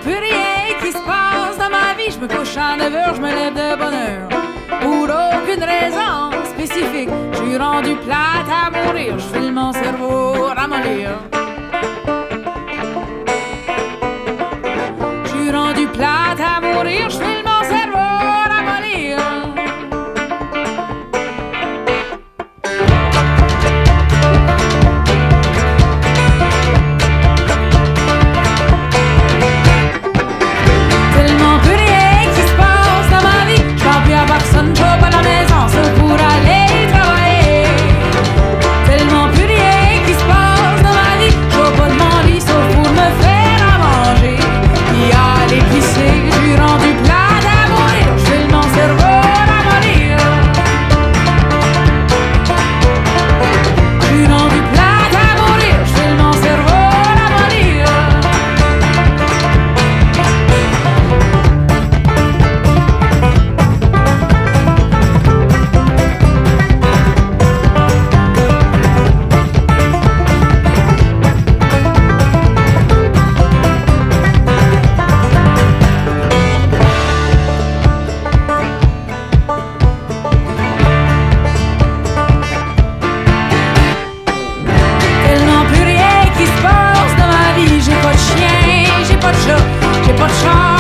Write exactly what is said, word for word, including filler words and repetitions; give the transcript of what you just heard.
plus rien qui se passe dans ma vie. Je me couche à neuf heures, je me lève de bonne heure. Pour aucune raison spécifique, je suis rendu plate à mourir. Je file mon cerveau ramollir. Je suis rendu plate à mourir. Je file mon cerveau ramollir. Tellement plus rien qui se passe dans ma vie. Je parle plus à personne, je vais pas à la maison, sauf pour aller travailler. Tellement plus rien qui se passe dans ma vie. Je vais pas de mon lit, sauf pour me faire à manger. Puis aller pisser, je suis rendu plate à mourir. Je file mon cerveau ramollir. Je suis rendu plate à mourir. Je file mon cerveau ramollir. Tellement plus rien qui se passe dans ma vie. J'ai pas de chien, j'ai pas de chat, j'ai pas de char.